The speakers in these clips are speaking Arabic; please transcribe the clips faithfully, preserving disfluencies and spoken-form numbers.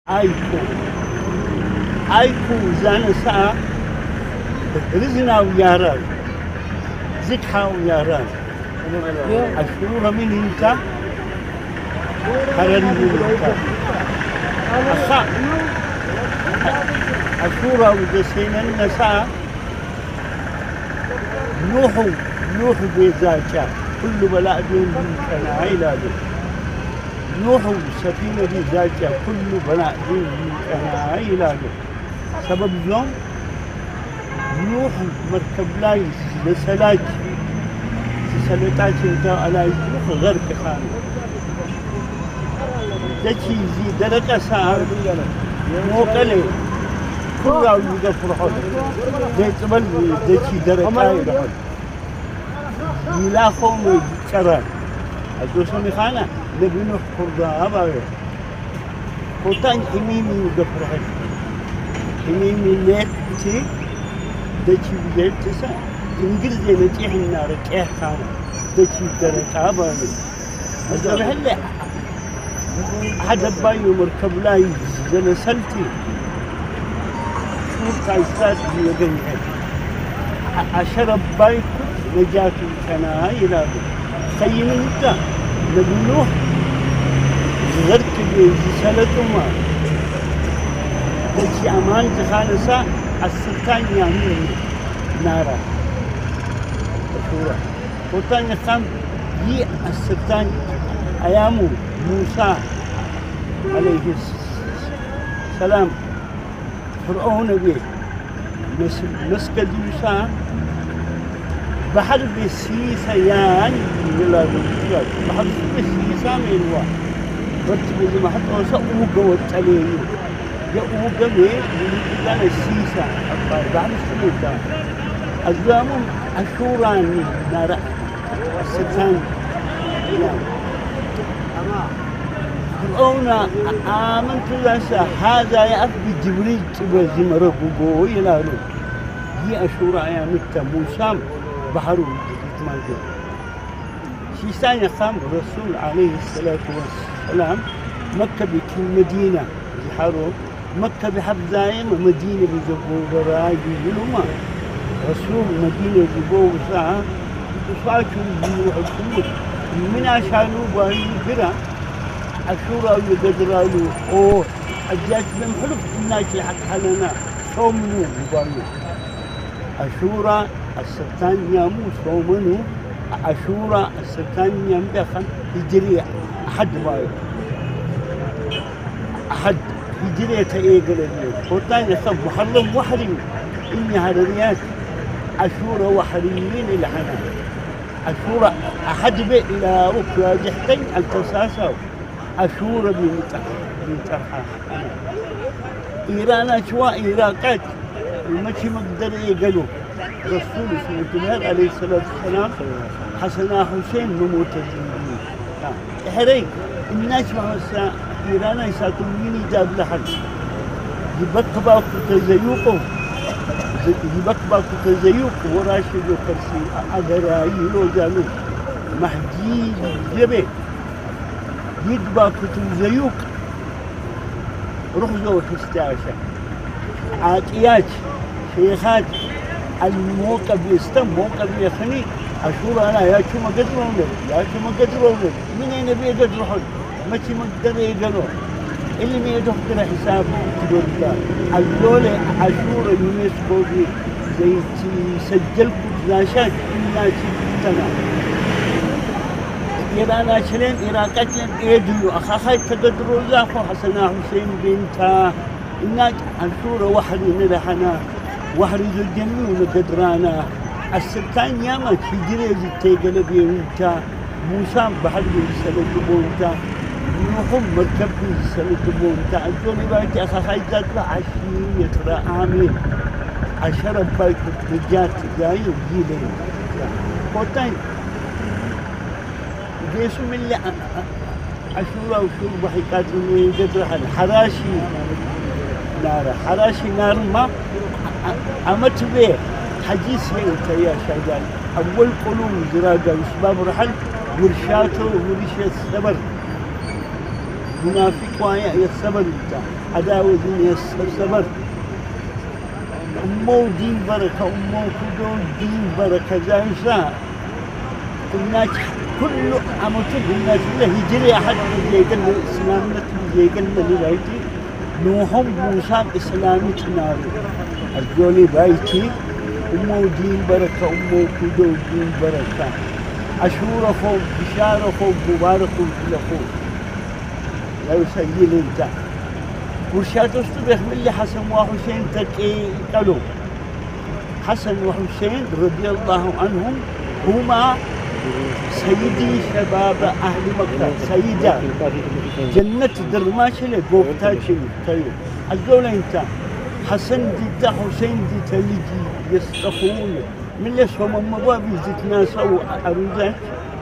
ايكو ايكو زانسا رزنا وياران زكحة وياران أشورا من انت حراري من انت أخا أشورا ودسينا النساء نوحو نوحو بيزاكا كل بلاء دون كان عيلادو نوحو سفينة بيزاكا كل بلاء دون كان عيلادو سبب يوم نوح مركب لاي لسلاج سلطاج انت على يروح غرق خان دشي زي درجة ساعة موكلي كل راو يغفر دي تبل دشي درجة يروح يلاقوم يكرر الدوسمي خانة نبي نوح كردا أبغى كوتان إميمي يغفر إميمي نيتي دشي بيجي تسا إنجليزي نتيح النار كيه كان دشي درجة أبغى هذا بحلة هذا بايو مركب لاي زل سلتي شوف كايسات بيجي عشرة بايك نجات كنا إلى خيم انت نبنوه غرق بزسالتهما دشي أمان تخالصا السلطان يامين نارا أشورا وطان يقام يي السلطان أيامو موسى عليه السلام فرعون به مسكد موسى بحر بسيسيان ولا بسيسان بحر بسيسان ميلوا برتب زي ما حتى وسا اوغا وتالي يا اوغا مي كان السيسا اكبر بعد السلطان الزامم اشوران نار السلطان فرعون آمنت لسا هذا يا أبي جبريل تبزي مربوبو إلى رو هي أشورا يا متى موسى بحرو ماجو شيسان يقام الرسول عليه الصلاة والسلام مكة بكل مدينة بحرو مكة بحب زايم ومدينة بزبو براي بيلوما رسول مدينة بزبو ساعة وصاكم بيوحكم من عشانو باي كرا أشورا ويقدرالو أوه أجاج من حلف الناس حق حلنا صومنو ببانو أشورا السلطان يامو صومنو أشورا السلطان يام بخن هجري أحد بايو أحد هجري تأيقل الليل قلتان يصب محرم وحرم إني هرريات أشورا وحرمين إلى حنا أشورا أحد بي إلى ركوا جحتين التساسو أشورا بمترحة إيران أشواء إيراقات المشي مقدر يقلوا رسول الله عليه الصلاة والسلام حسنا حسين نموت الزنبين إحري الناس ما إيران يساكم مين جاب لحد يبقى باكو تزيوقه يبقى باكو تزيوق وراشد وكرسي أدرا يلو جالو محجي جبه يدبا كتب زيوك رخزو حستاشا عاقيات شيخات الموقع بيستم موقع بيخني أشور أنا يا شو ما قدرون يا شو ما قدرون من أين بيقدرون ما شي ما قدر يقدروا اللي ما يدخل حساب تقول الدولة أشور يونسكو دي زي سجل ناشات الناس تنا إيران أشلين إيراقات لين إيديو أخاخي تقدروا زاخو حسنا حسين بنتا إناك أنشورة وحري نلحنا وحري ذو الجميع ونقدرانا السلطان يامك هجري زي تيقل بيونتا موسى بحر بيسالة بونتا نوحم مركب بيسالة بونتا الجوني بايتي أخاخي تقدر عشرين يترى آمين عشرة بايت رجات جاي وجيلين قوتين جيسو من اللي أشورا وشور بحكات من يقدرها الحراشي نار حراشي نار ما أمت به حديث أنت يا شجال أول قلوب زراقة وسباب رحل ورشاته ورشة السبر منافق وايا يصبر انت عداوة دين يصبر أمو دين بركة أمو كدو دين بركة زايسا الناس كل عمتك الناس اللي هجري أحد يجيقل إسلامنا يجيقل لبايتي نوهم موسى إسلامي تنارو الجولي بايتي أمو دين بركة أمو كدو دين بركة أشورة فوق بشارة فوق مبارك فوق لا يسجل انت ورشات اصطبح من اللي حسن وحسين تكي قالوا حسن وحسين رضي الله عنهم هما سيدي شباب أهل مكة سيدة جنة درماش اللي قوفتاش تيو الدولة انت حسن دي حسين دي تلجي يستخون من اللي سوما مبابي زيتنا سو أروزات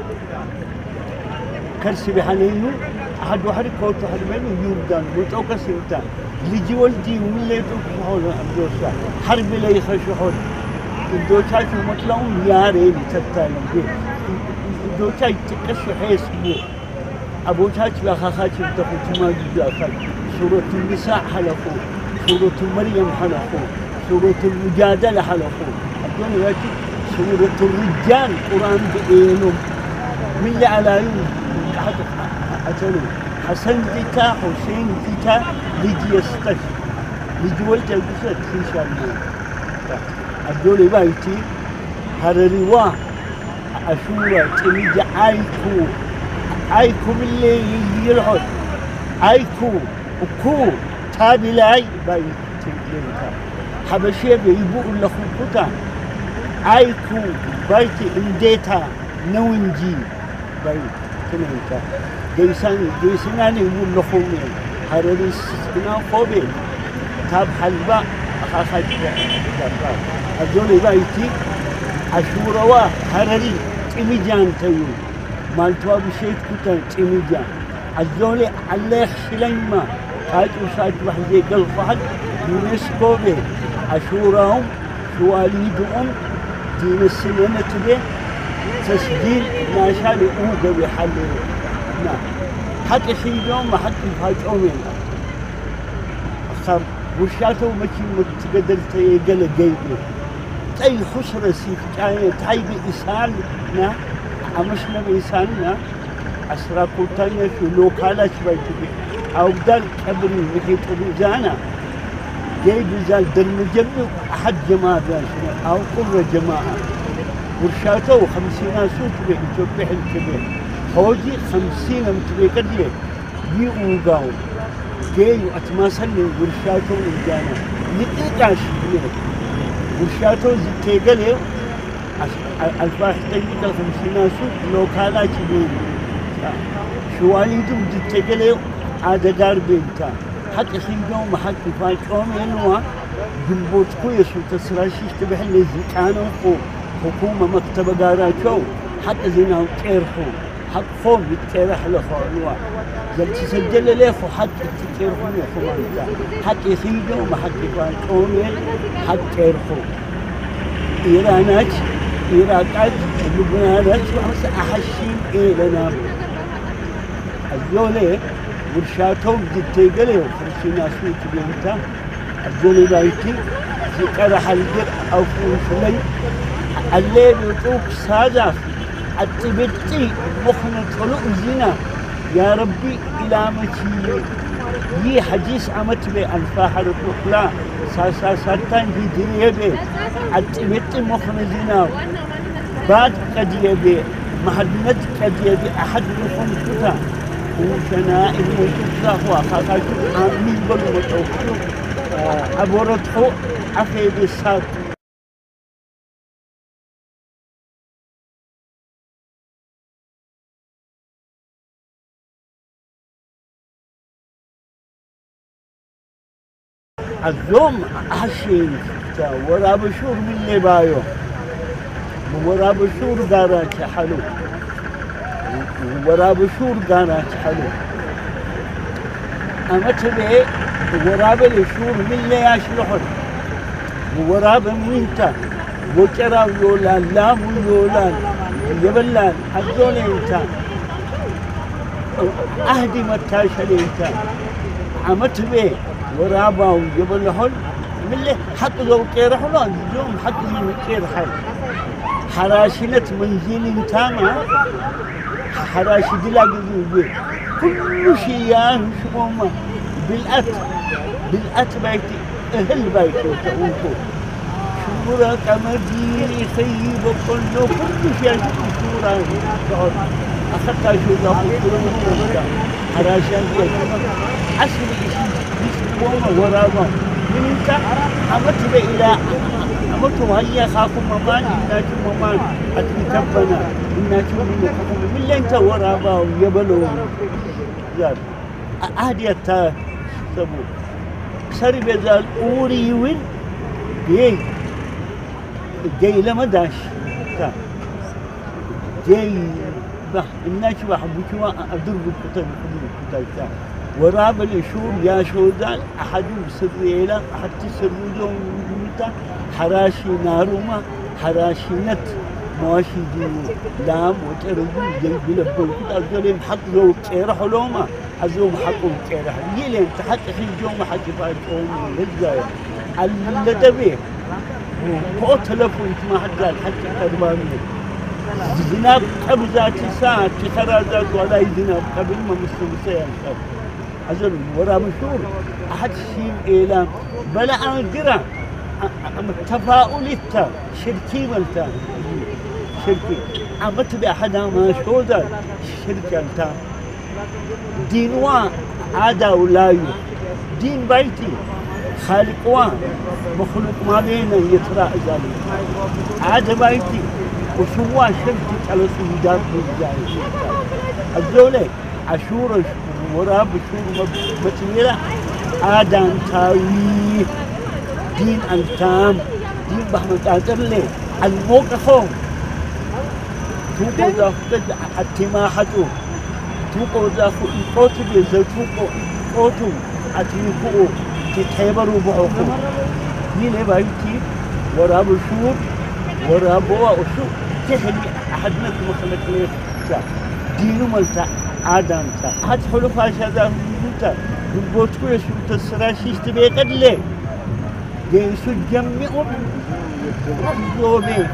كرسي بحنينو أحد واحد كوت واحد منو يوردان متوقع سنتا لجي ولدي ومن اللي يدوك حول أبدوسا حرب لا يخشحون الدوشات المطلعون يارين تتالون بيه الدوشات تكشو حيسبو أبو تاج بأخاخات يبدأوا تماجي بأخاك سورة النساء حلقوا سورة مريم حلقوا سورة المجادلة حلقوا أدون يأتي سورة الرجال قرآن بإينهم من اللي على يوم أتلو حسن ديتا حسين ديتا لجي يستش لجي ولتا بسات إن شاء الله الدولة بايتي هرري واه أشورة تميجي عايكو عايكو باللي يلحظ عايكو وكو تابي لاي بايتي لنتا حبشي بيبوء لخوكوتا عايكو بايتي انديتا نوينجي بايتي كنتا جيسان جيسناني يقول لخومي هرري سكنا فوبي تاب حلبا أخاخات الدولة بايتي عشورة وا هرري تميجان تيو مالتوا بشيت كتا تميجان الدولة عليه شليما هاي وسايت وحدي قلب واحد يونسكو به عشورهم شواليدهم دين السنة به تسجيل ناشال أوجا بحلل نعم حتى شيء يوم ما حتى يفاجئون أخر وشاتو ماشي متقدر تيجل جيبه تاي خسر سيف تاي تاي بإسان نا أمشنا بإسان نا أسرع كوتانيا شو لوكالا شوية أو دال كبري مكيت روزانا جيب زال درم جبل أحد جماعة أو كل جماعة ورشاتو خمسين سوت به يتوبح الكبير خوجي خمسين متبه كدلي يوغاو جايو أتماسلي ورشاتو الجانا لقيقاش بيه ورشاتو زيتيقلي الفاح تيجي الخمسين سوت لو كالا كبير شواليدو زيتيقلي عادقار بينتا حتى خيجو محك فايقوم ينوا جنبوت كويسو تسراشيش تبح اللي زيكانو فوق حكومة مكتبة قاراتشو حتى زينا وكيرخو حق فوق يتكيرح لخوانوا زل تسجل ليخو حق يتكيرخو ليخو مانتا حق يخيجو ما حق يفان قومين حق كيرخو إيرانات إيراقات لبنانات وحس أحشين إيرانا الزولي ورشاتهم جتيقلي وخرسينا سويت بينتا الزولي بايتي زيكارح الجر أو فوشلي الليل يطوك سادة التبتي مخنا طلوع زنا يا ربي إلى متي يي حديث عمت بي الفاحر الرقلا ساسا ساتان هجرية بي التبتي مخنا زنا بعد قد يبي محدنت قد يبي أحد مخن كتا وشنائل ويتوكلا هو خاكاكو عامل بالمتوكلو أبورتخو أخي بسات اليوم عشين ورا بشور من اللي بايو ورا بشور قارات حلو ورا بشور قارات حلو أما تبي ورا بالشور من اللي يشلحون ورا بمينتا وكرا يولان لام يولان يبلان الدول انت أهدي متاشا ليتا عمت به ورابا وجبل حل من اللي حق ذو كير حلو اليوم حق ذو كير حل حراشنة منزل تاما حراشي دلا قذوبي كل شيء يا شبوما بالأت بالأت بيتي أهل بيتي وتقوكو شورا كمديني خيب وكله كل شيء شورا أخذت شورا وكله حراشان عشر يسبوما ورابا من انت عمت إلى عمت وهي خاكم ممان إناكم ممان أتكبنا إناكم من اللي انت ورابا ويبلو زاد أهدي التا سبو سري بزال أوري وين جاي جاي لما داش تا جاي بح الناس بحبوكوا أدرب كتاب كتاب تا وراب الشور يا شودان أحدهم سريلا حتى سرودهم متى حراشي ناروما حراشي نت ماشي دي دام وترجو جاي بلبل كتاب زلهم حق ذو كير حلوما حزوم حقهم كير حل يلين تحت خيجوم حق فايتهم للزايد اللي هو تلفون ما حد قال حتى كربانية زناب قبضات ساعة كخرازات ولا زناب قبل ما مسلم سيان شاب أجل ورا مشهور أحد شيء إعلام بلا أنقرا تفاؤل التا شركي ملتا شركي عمت بأحدها ما شودا شركي التا دينوا عادا ولايو دين بيتي خالقوا مخلوق ما بينه يترى ذلك عاد بيتي وشوا شركي على سودان بالجاي الزولة عاشورا وراب شور متيرة آدم تاوي دين التام دين بحمد آدرلي الموقفهم توقو ذاك التماحتو توقو ذاك القوتو بيزتوقو القوتو أتيقو تتحبروا بعقو يلي بايتي وراب شور ورابوا وشو تهلي أحدنا مخلق ليه دينو ملتا آدم تا حد حلو فاشا ذا ملتا نبوتكو يشو تسراشيش تبي قد ليه جيسو جمعوا زوبي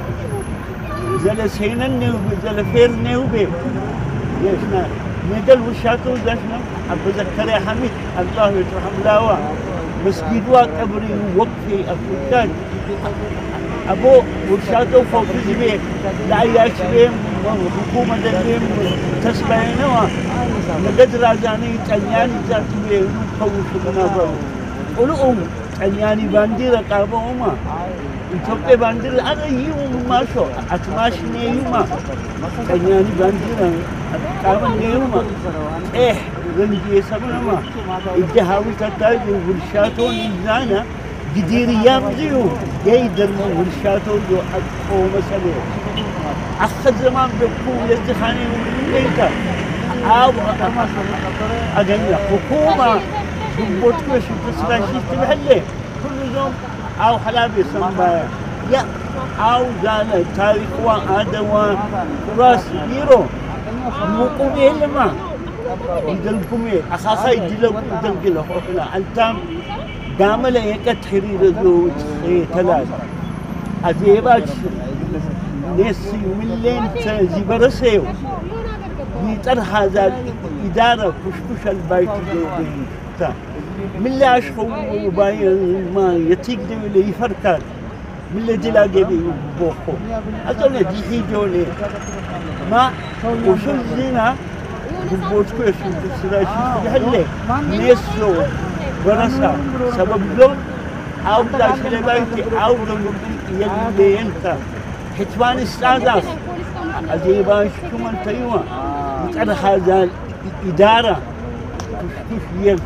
زل سينا نيوبي زل فير نيوبي يشنا مدل وشاتو زاشنا أبذكر يا حميد الله يترحم لاوا مسجد وقبري وقفي أفريقان أبو وشاتو فوق زبيك لا ياشبهم حكومة دلهم تسبعينوا نقد رازاني تنياني ذات بيهنو قوش منافر قلوا أم تنياني باندير قابوما إثيوبيا باندير أنا يوم ما شو أتماش نيوما تنياني باندير قابن نيوما إيه رنجي سبنا ما الجهاوي تتاج ورشاتو نزانا جدير يامزيو جيدر ورشاتو جو أو مسألة أخذ زمان بكون يزخاني ومنيتا أو أجنّا حكومة بوتكو شو تسراشي تبهلي كل يوم أو حلابي سنبايا يا أو زال تاريخ وآدوا راس يرو مقومي لما يدلكمي أخاصا يدلكم يدلكلا حقنا أنتم دامل يكت حرير زوج ثلاثة أزيباش نسي ملين زبرسيو يتر هذا الإدارة كشكش البيت جوبين تا من اللي أشخو باين ما يتيقدم اللي يفركان من اللي دلا جبي بوخو أظن دي حيجوني ما وشو الزنا بوتكو يشوف السراشي هلي نسو برسا سبب لون أو داش لبيتي أو يلي أنت حتوان استعداف أجيبان شو من تيوا يتعرض هذا الإدارة كش يل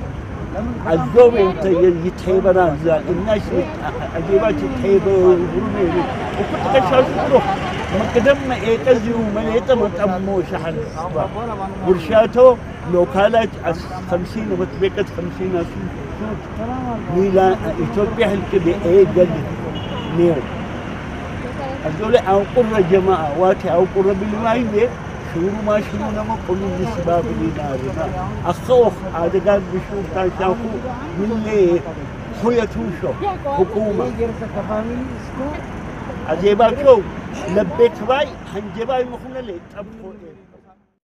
الزوم أنت يتحيبران زال الناس أجيبان يتحيبرون وكنت كشاف روح مقدم إيكزي ومليته متأمو شحن ورشاته لو كانت خمسين ومتبقت خمسين سوت ميلا إثيوبيا هالكبي إيه قد نيو هذول أو قرة جماعة واتي أو قرة بالمايبة شورو ما شورو نما قلوا السباب لنارنا أخوخ عادقات بشور تاشاكو من لي حياتوشو حكومة عجيبا شو لبيت باي حنجباي مخونا لي تبقوا